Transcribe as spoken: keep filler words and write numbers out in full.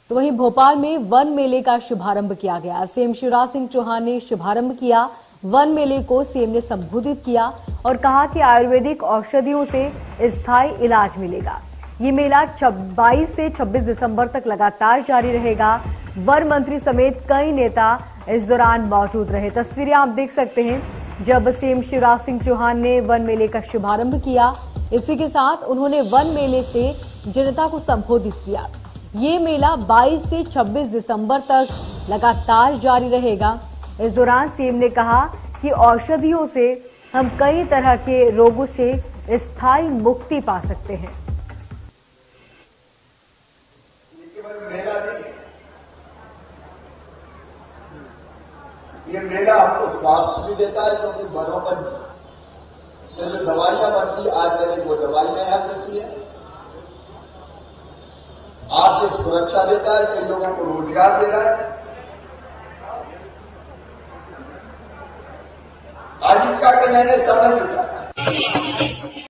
तो वहीं भोपाल में वन मेले का शुभारंभ किया गया। सीएम शिवराज सिंह चौहान ने शुभारंभ किया। वन मेले को सीएम ने संबोधित किया और कहा कि आयुर्वेदिक औषधियों से स्थायी इलाज मिलेगा। ये मेला बाईस से छब्बीस दिसंबर तक लगातार जारी रहेगा। वन मंत्री समेत कई नेता इस दौरान मौजूद रहे। तस्वीरें आप देख सकते हैं जब सीएम शिवराज सिंह चौहान ने वन मेले का शुभारंभ किया। इसी के साथ उन्होंने वन मेले से जनता को संबोधित किया। ये मेला बाईस से छब्बीस दिसंबर तक लगातार जारी रहेगा। इस दौरान सीएम ने कहा कि औषधियों से हम कई तरह के रोगों से स्थायी मुक्ति पा सकते हैं। ये केवल मेला नहीं है, ये मेला आपको स्वास्थ्य भी देता है, क्योंकि वनों पर से जो दवाइयां बनती है आयुर्वेदिक, वो दवाइयां यहां मिलती है। आपको सुरक्षा देता है, कई लोगों को रोजगार दे रहा है। आजीविका के नए नए साधन देता है।